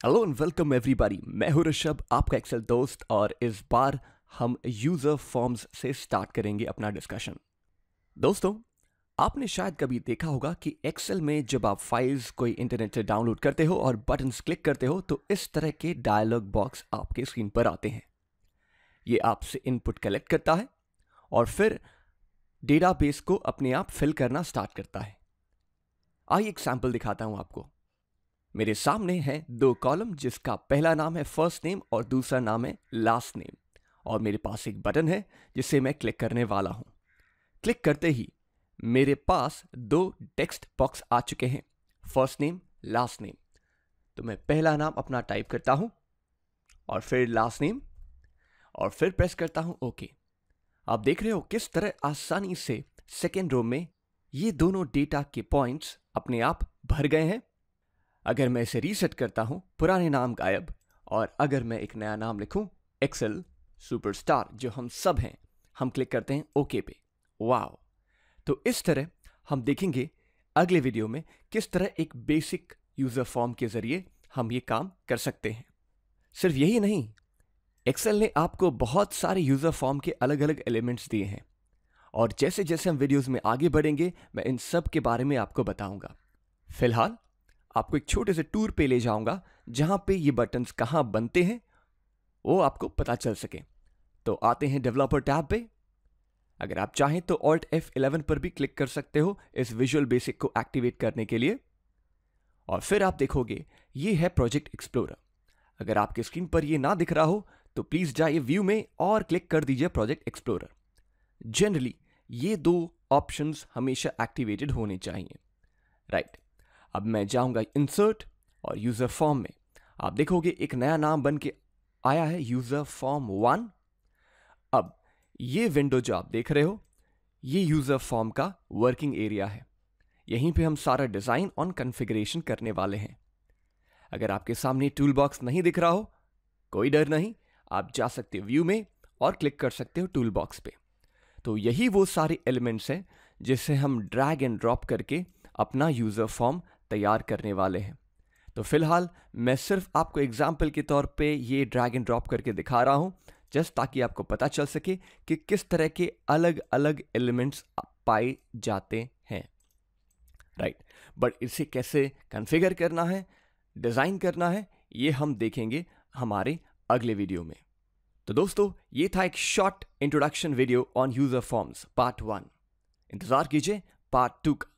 Hello and welcome everybody. मैं हूं ऋषभ, आपका एक्सेल दोस्त, और इस बार हम यूजर फॉर्म्स से स्टार्ट करेंगे अपना डिस्कशन। दोस्तों, आपने शायद कभी देखा होगा कि एक्सेल में जब आप फाइल्स कोई इंटरनेट से डाउनलोड करते हो और बटन्स क्लिक करते हो तो इस तरह के डायलॉग बॉक्स आपके स्क्रीन पर आते हैं। ये आपसे इनपुट कलेक्ट करता है और फिर डेटाबेस को अपने आप फिल करना स्टार्ट करता है। आइए एक सैंपल दिखाता हूं आपको। मेरे सामने है दो कॉलम जिसका पहला नाम है फर्स्ट नेम और दूसरा नाम है लास्ट नेम, और मेरे पास एक बटन है जिसे मैं क्लिक करने वाला हूं। क्लिक करते ही मेरे पास दो टेक्स्ट बॉक्स आ चुके हैं, फर्स्ट नेम, लास्ट नेम। तो मैं पहला नाम अपना टाइप करता हूं और फिर लास्ट नेम और फिर प्रेस करता हूं ओके। आप देख रहे हो किस तरह आसानी से सेकेंड रो में ये दोनों डेटा के पॉइंट्स अपने आप भर गए हैं। अगर मैं इसे रीसेट करता हूं, पुराने नाम गायब, और अगर मैं एक नया नाम लिखूं एक्सेल सुपरस्टार, जो हम सब हैं, हम क्लिक करते हैं ओके पे। वाओ! तो इस तरह हम देखेंगे अगले वीडियो में किस तरह एक बेसिक यूजर फॉर्म के जरिए हम ये काम कर सकते हैं। सिर्फ यही नहीं, एक्सेल ने आपको बहुत सारे यूजर फॉर्म के अलग अलग एलिमेंट्स दिए हैं, और जैसे जैसे हम वीडियोस में आगे बढ़ेंगे मैं इन सब के बारे में आपको बताऊंगा। फिलहाल आपको एक छोटे से टूर पे ले जाऊंगा जहां पे ये बटन्स कहां बनते हैं वो आपको पता चल सके। तो आते हैं डेवलपर टैब पे। अगर आप चाहें तो Alt F11 पर भी क्लिक कर सकते हो इस विजुअल बेसिक को एक्टिवेट करने के लिए, और फिर आप देखोगे ये है प्रोजेक्ट एक्सप्लोरर। अगर आपके स्क्रीन पर ये ना दिख रहा हो तो प्लीज जाइए व्यू में और क्लिक कर दीजिए प्रोजेक्ट एक्सप्लोरर। जनरली ये दो ऑप्शंस हमेशा एक्टिवेटेड होने चाहिए, राइट। अब मैं जाऊंगा इंसर्ट और यूजर फॉर्म में। आप देखोगे एक नया नाम बन के आया है, यूजर फॉर्म 1। अब ये विंडो जो आप देख रहे हो ये यूजर फॉर्म का वर्किंग एरिया है। यहीं पे हम सारा डिजाइन और कॉन्फ़िगरेशन करने वाले हैं। अगर आपके सामने टूल बॉक्स नहीं दिख रहा हो, कोई डर नहीं, आप जा सकते हो व्यू में और क्लिक कर सकते हो टूल बॉक्स पे। तो यही वो सारे एलिमेंट्स हैं जिसे हम ड्रैग एंड ड्रॉप करके अपना यूजर फॉर्म तैयार करने वाले हैं। तो फिलहाल मैं सिर्फ आपको एग्जाम्पल के तौर पे ये ड्रैग एंड ड्रॉप करके दिखा रहा हूं, जस्ट ताकि आपको पता चल सके कि किस तरह के अलग अलग एलिमेंट्स पाए जाते हैं, राइट। बट इसे कैसे कॉन्फ़िगर करना है, डिज़ाइन करना है, ये हम देखेंगे हमारे अगले वीडियो में। तो दोस्तों, ये था एक short introduction video on user forms part 1। इंतजार कीजिए पार्ट 2 का।